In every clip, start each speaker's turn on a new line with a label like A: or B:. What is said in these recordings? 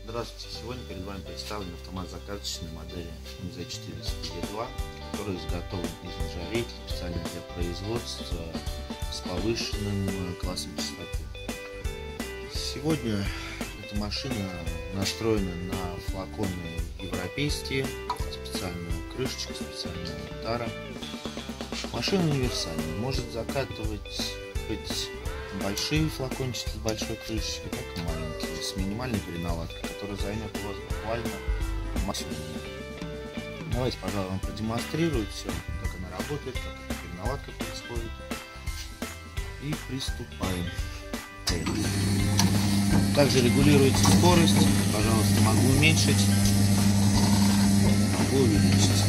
A: Здравствуйте! Сегодня перед вами представлен автомат закаточной модели MZ400E2, который изготовлен из нержавейки специально для производства с повышенным классом чистоты. Сегодня эта машина настроена на флаконы европейские, специальная крышечка, специальная тара. Машина универсальная, может закатывать хоть большие флакончики с большой крышечкой, так и маленькие, с минимальной переналадкой, которая займет у вас буквально максимум. Давайте, пожалуй, вам продемонстрирую все, как она работает, как эта переналадка происходит. И приступаем. Также регулируется скорость. Пожалуйста, могу уменьшить, могу увеличить.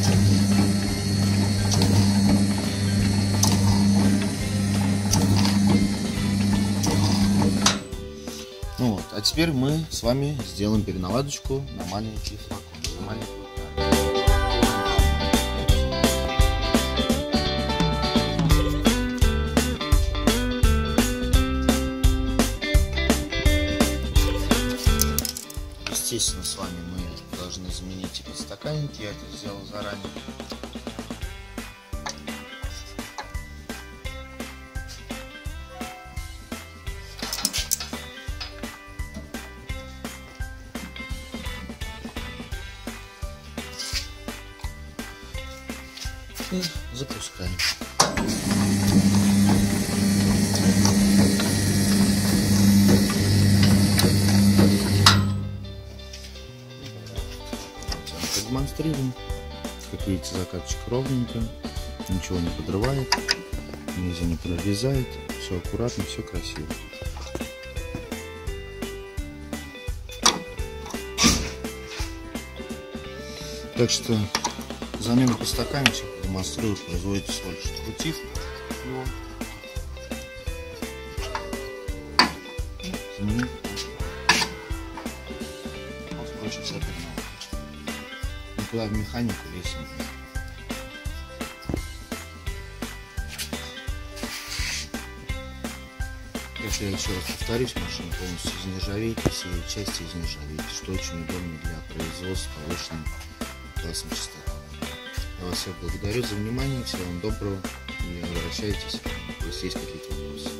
A: Ну вот, а теперь мы с вами сделаем переналадочку на маленькие флаконы, на маленькую тару. Естественно, с вами мы должны заменить и подстаканники, я это сделал заранее. И запускаем. Продемонстрируем. Как видите, закаточка ровненькая, ничего не подрывает, низу не прорезает, все аккуратно, все красиво. Так что замена подстаканничек демонстрирую, производится всего лишь открутив его. Заменить. Вот, впрочем, вся переналадка. Никуда в механику лезть не нужно. Также я еще раз повторюсь, машина полностью из нержавейки, все части из нержавейки, что очень удобно для производства повышенным классом чистоты. Я вас всех благодарю за внимание, всего вам доброго и обращайтесь, если есть какие-то вопросы.